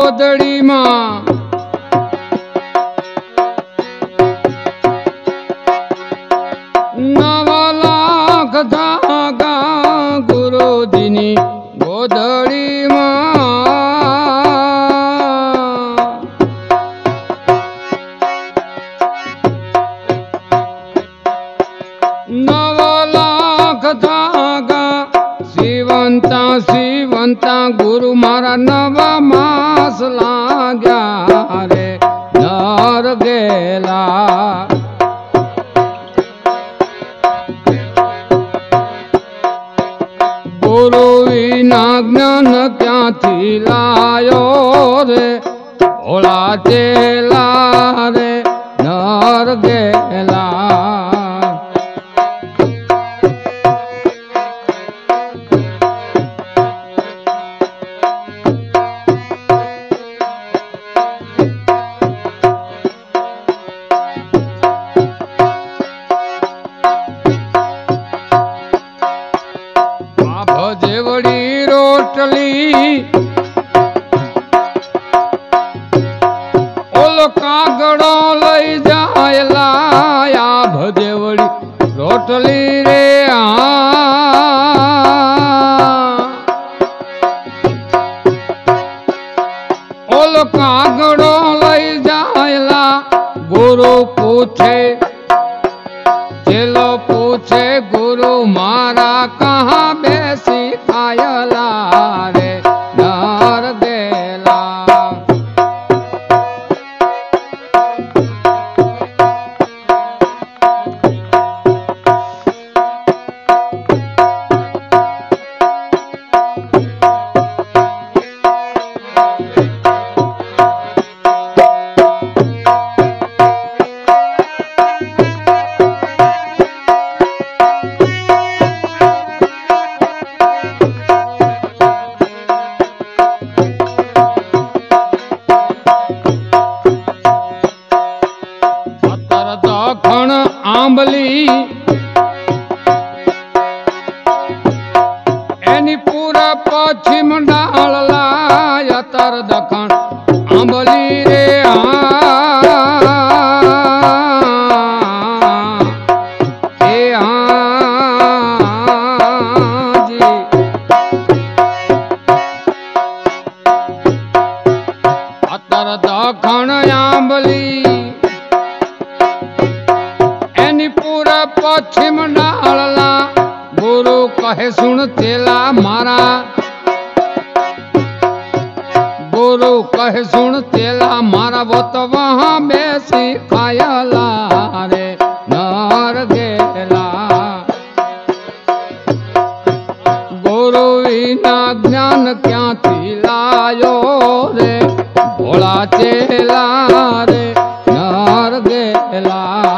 गोदड़ी मां नवा लाख धागा गुरुजीनी गोदड़ी मां नवा लाख धागा सीवंता सीवंता गुरु मारा नवा मास लाग्या रे नर गेला गुरु विना ज्ञान क्यांथी लायो रे भोला चेला रे नर गेला जेवड़ी रोटली ओलो कागड़ो लई जायला या भजेवड़ी रोटली रे ओलो कागड़ो लई जायला गुरु पूछे चेलो पूछे गुरु मारा कहाँ बेसी खायला रे नर गेला दखण आंबली एनी पूरा पश्चिम डालला यतर दखण आंबली रे जी अतर दखण आंबली पश्चिम डालला गुरु कहे सुन चेला मारा गुरु कहे सुन चेला मारा वो तो वहां बेसी खायला रे नर गेला गुरु विना ज्ञान क्या थी लायो रे भोला चेला रे नर गेला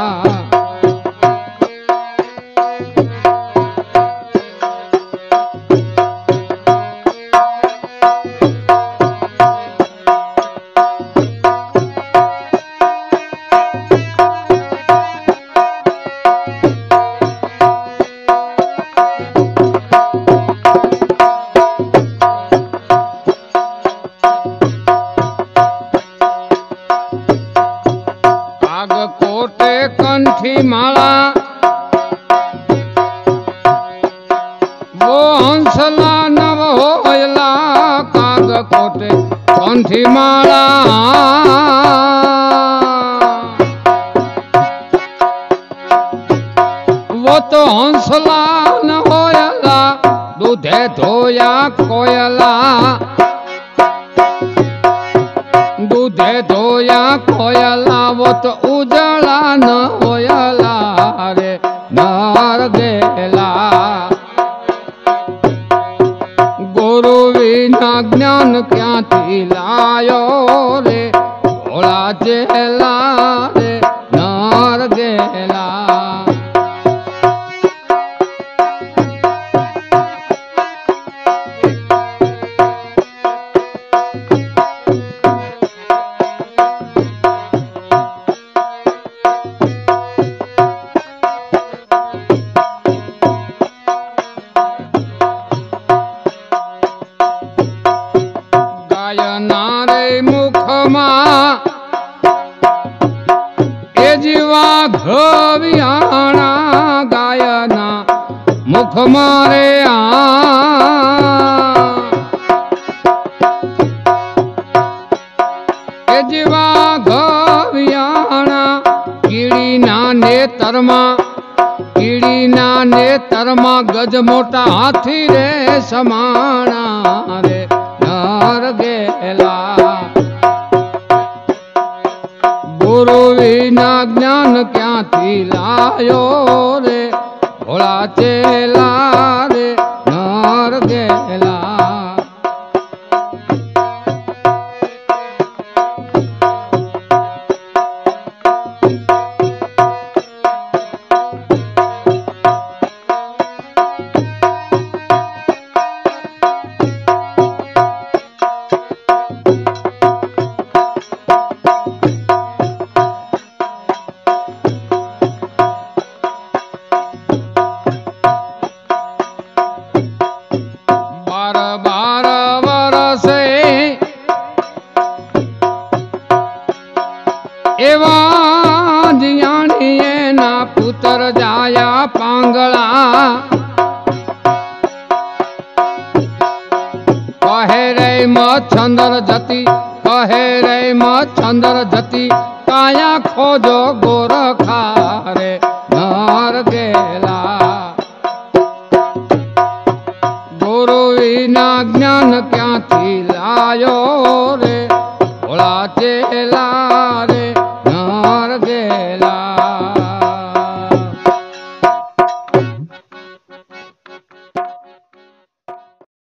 कोटे कंठी माला वो हंसला नव होयला काग कोटे कंठी माला वो तो हंसला न होयला दूधे धोया कोयला दूधे धोया कोयला वो तो उजला न होयला रे नर गेला गुरु विना ज्ञान क्या थी लायो रे भोला चेला रे नर गेला ઘવિયાણા ગાયના મુખ મારે જેવા ઘવિયાણા કીડીના નેતરમાં ગજ મોટા હાથી રે સમાણા રે નર ગેલા ગુરુ વિના જ્ઞાન ક્યાંથી લાયો રે ભોળા ચેલા રે નર ગેલા पुत्र जाया पांगला कहे रे मच्छंदर जती काया खोजो गोरखा रे नर गेला गुरु विना ज्ञान क्या थी लायो रे भोला चेला